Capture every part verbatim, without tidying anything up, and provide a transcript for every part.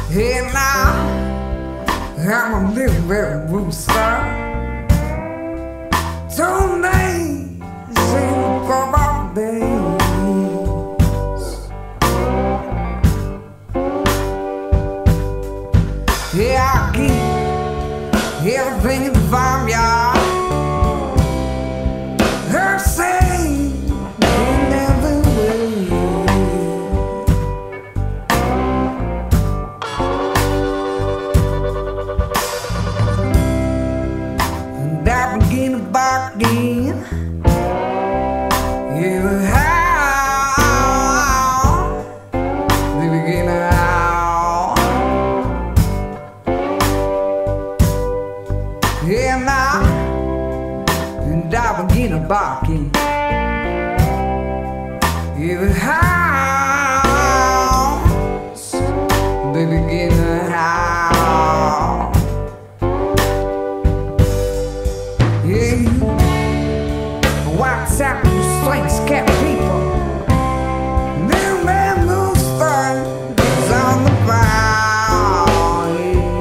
And now I'm a little red rooster. Two days in for all days. Yeah, I keep everything in the farmyard. Her say they never will. And I begin to bark again. You howl, they begin to howl. Yeah, now, and I begin to bark again. You howl, they begin to howl. Yeah, you what's up, you strange cat people? Little man Rooster is on the prowl.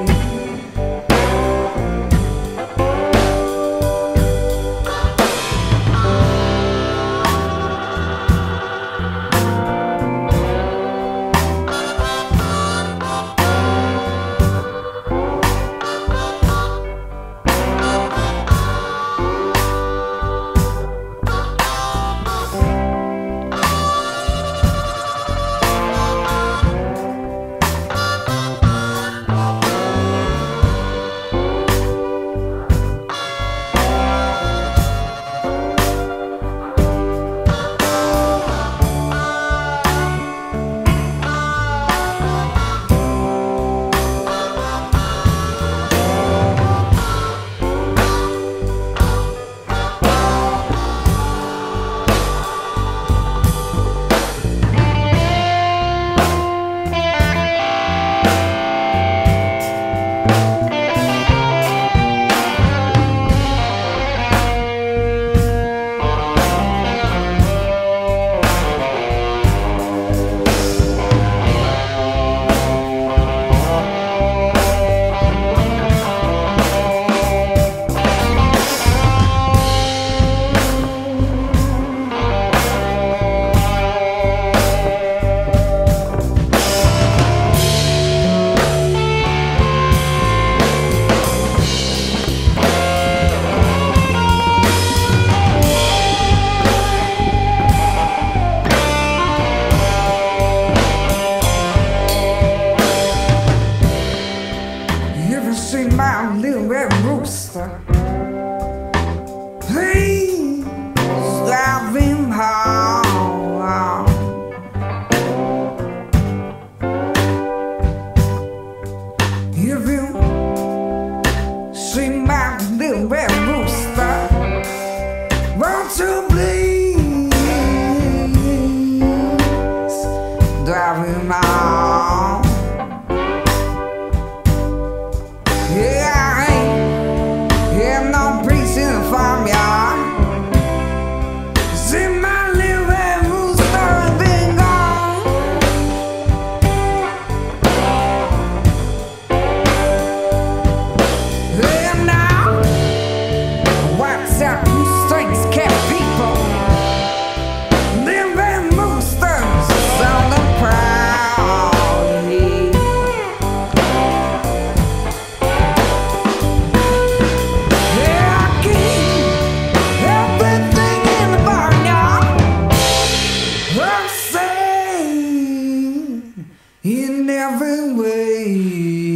See my little red rooster, please drive him home. If you see my little red rooster, won't you please drive him home? Yeah, I ain't have no peace in the farmyard. See my little red rooster been gone. Yeah, now, what's up, you strange cat people? Little red roosters on the prowl. In every way.